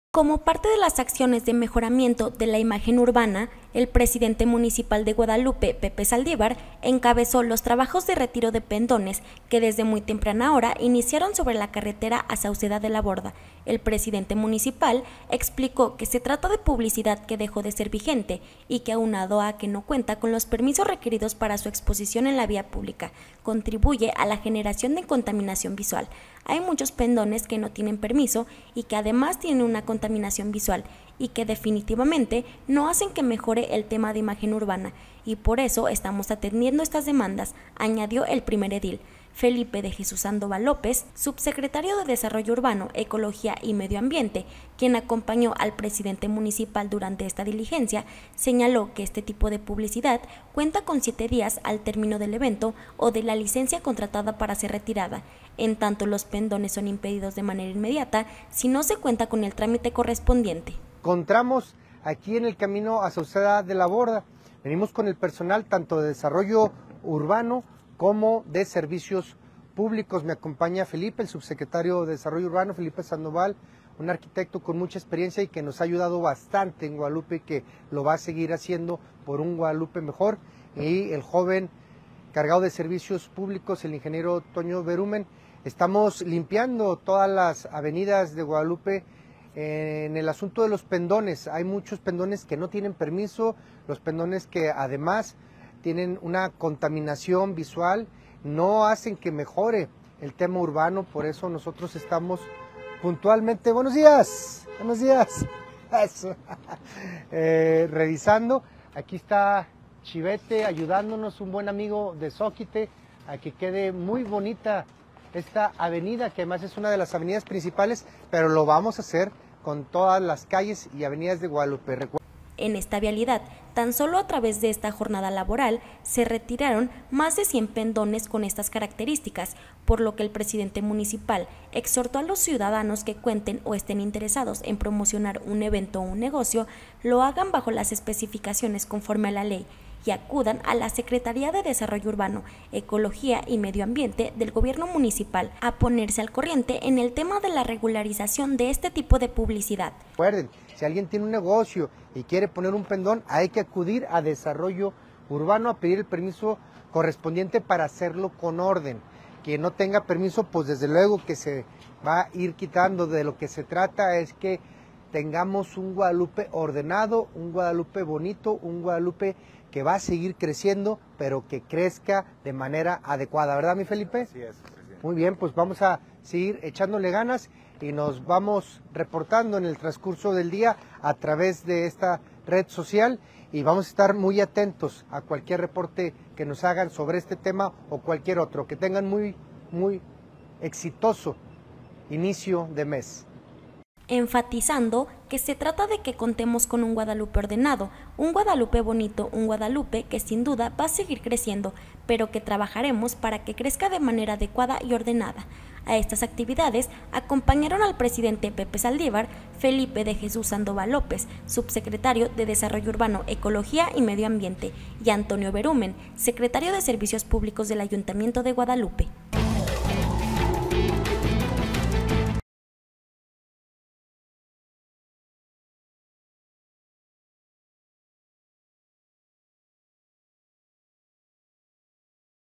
Como parte de las acciones de mejoramiento de la imagen urbana, el presidente municipal de Guadalupe, Pepe Saldívar, encabezó los trabajos de retiro de pendones que desde muy temprana hora iniciaron sobre la carretera a Sauceda de la Borda. El presidente municipal explicó que se trata de publicidad que dejó de ser vigente y que, aunado a que no cuenta con los permisos requeridos para su exposición en la vía pública, contribuye a la generación de contaminación visual. Hay muchos pendones que no tienen permiso y que además tienen una contaminación visual y que definitivamente no hacen que mejore el tema de imagen urbana, y por eso estamos atendiendo estas demandas, añadió el primer edil. Felipe de Jesús Sandoval López, subsecretario de Desarrollo Urbano, Ecología y Medio Ambiente, quien acompañó al presidente municipal durante esta diligencia, señaló que este tipo de publicidad cuenta con 7 días al término del evento o de la licencia contratada para ser retirada, en tanto los pendones son impedidos de manera inmediata si no se cuenta con el trámite correspondiente. Encontramos aquí en el camino a Sauceda de la Borda, venimos con el personal tanto de desarrollo urbano como de servicios públicos. Me acompaña Felipe, el subsecretario de Desarrollo Urbano, Felipe Sandoval, un arquitecto con mucha experiencia y que nos ha ayudado bastante en Guadalupe y que lo va a seguir haciendo por un Guadalupe mejor. Y el joven cargado de servicios públicos, el ingeniero Toño Berumen. Estamos limpiando todas las avenidas de Guadalupe. En el asunto de los pendones, hay muchos pendones que no tienen permiso, los pendones que además tienen una contaminación visual, no hacen que mejore el tema urbano, por eso nosotros estamos puntualmente, buenos días, eso. Revisando. Aquí está Chivete ayudándonos, un buen amigo de Zóquite, a que quede muy bonita esta avenida, que además es una de las avenidas principales, pero lo vamos a hacer con todas las calles y avenidas de Guadalupe. En esta vialidad, tan solo a través de esta jornada laboral, se retiraron más de 100 pendones con estas características, por lo que el presidente municipal exhortó a los ciudadanos que cuenten o estén interesados en promocionar un evento o un negocio, lo hagan bajo las especificaciones conforme a la ley y acudan a la Secretaría de Desarrollo Urbano, Ecología y Medio Ambiente del Gobierno Municipal a ponerse al corriente en el tema de la regularización de este tipo de publicidad. Recuerden, si alguien tiene un negocio y quiere poner un pendón, hay que acudir a Desarrollo Urbano a pedir el permiso correspondiente para hacerlo con orden. Quien no tenga permiso, pues desde luego que se va a ir quitando. De lo que se trata es que tengamos un Guadalupe ordenado, un Guadalupe bonito, un Guadalupe que va a seguir creciendo, pero que crezca de manera adecuada, ¿verdad, mi Felipe? Sí, es, presidente. Muy bien, pues vamos a seguir echándole ganas y nos vamos reportando en el transcurso del día a través de esta red social y vamos a estar muy atentos a cualquier reporte que nos hagan sobre este tema o cualquier otro. Que tengan muy exitoso inicio de mes. Enfatizando que se trata de que contemos con un Guadalupe ordenado, un Guadalupe bonito, un Guadalupe que sin duda va a seguir creciendo, pero que trabajaremos para que crezca de manera adecuada y ordenada. A estas actividades acompañaron al presidente Pepe Saldívar, Felipe de Jesús Sandoval López, subsecretario de Desarrollo Urbano, Ecología y Medio Ambiente, y Antonio Berumen, secretario de Servicios Públicos del Ayuntamiento de Guadalupe.